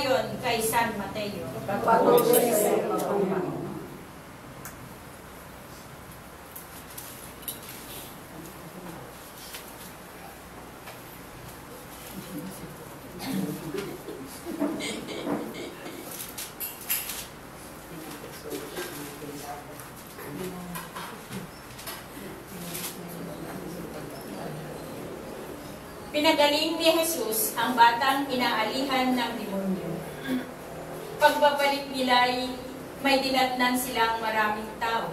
Ayon kay San Mateo. Pagpatuloy sa iyo, Panginoon. Pinagaling ni Jesus ang batang inaalihan ng demonyo. Pagbabalik nila'y may dinatnan silang maraming tao.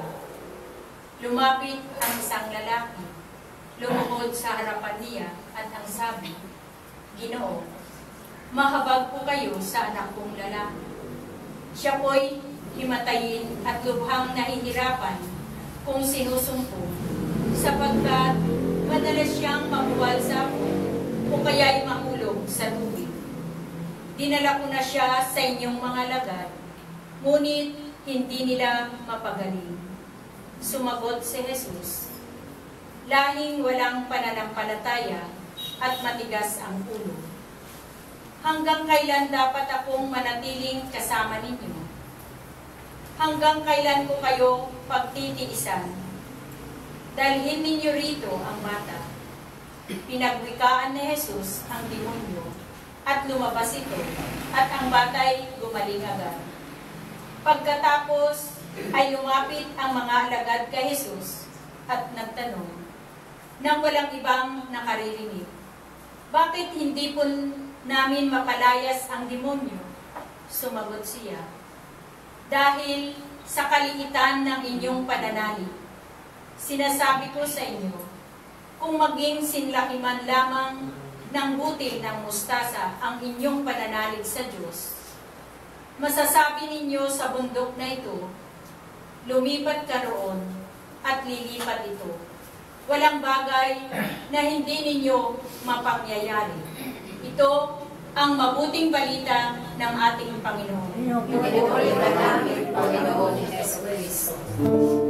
Lumapit ang isang lalaki, lumuhod sa harapan niya at ang sabi, "Ginoo, mahabag po kayo sa anak kong lalaki." Siya po'y himatayin at lubhang nahihirapan kung sinusumpong, sapagkat madalas siyang mabuwal sa o kaya'y mahulog sa tubig. Dinala ko na siya sa inyong mga lagad, ngunit hindi nila mapagaling. Sumagot si Jesus, "Lahing walang pananampalataya at matigas ang ulo. Hanggang kailan dapat akong manatiling kasama ninyo? Hanggang kailan ko kayo pagtitiisan? Dalhin ninyo rito ang bata." Pinagwikaan ni Jesus ang demonyo at lumabas ito, at ang bata'y gumaling agad. Pagkatapos ay lumapit ang mga alagad kay Jesus at nagtanong, nang walang ibang nakaririnig, "Bakit hindi po namin mapalayas ang demonyo?" Sumagot siya, "Dahil sa kaliitan ng inyong pananalig. Sinasabi ko sa inyo, kung maging sinlaki man lamang ng butil ng mustasa ang inyong pananalig sa Diyos, masasabi ninyo sa bundok na ito, lumipat ka roon, at lilipat ito. Walang bagay na hindi ninyo mapangyayari." Ito ang mabuting balita ng ating Panginoon. Pinupuri ka namin, Panginoon Jesu Cristo.